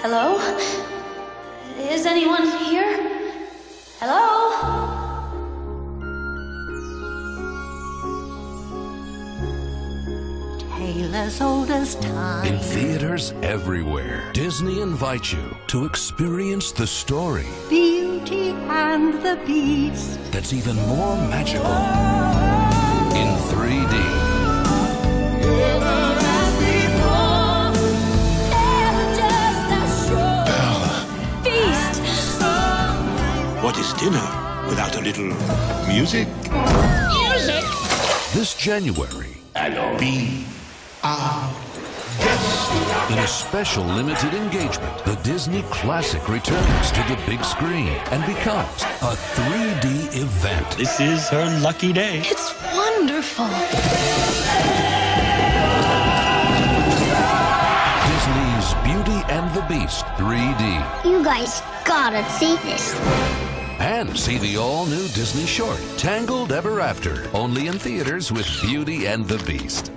Hello? Is anyone here? Hello? Tale as old as time. In theaters everywhere, Disney invites you to experience the story Beauty and the Beast. that's even more magical in 3D. What is dinner without a little music? Music? This January, Be our guest. in a special limited engagement, the Disney Classic returns to the big screen and becomes a 3D event. This is her lucky day. It's wonderful. Disney's Beauty and the Beast 3D. You guys gotta see this. And see the all-new Disney short, Tangled Ever After, only in theaters with Beauty and the Beast.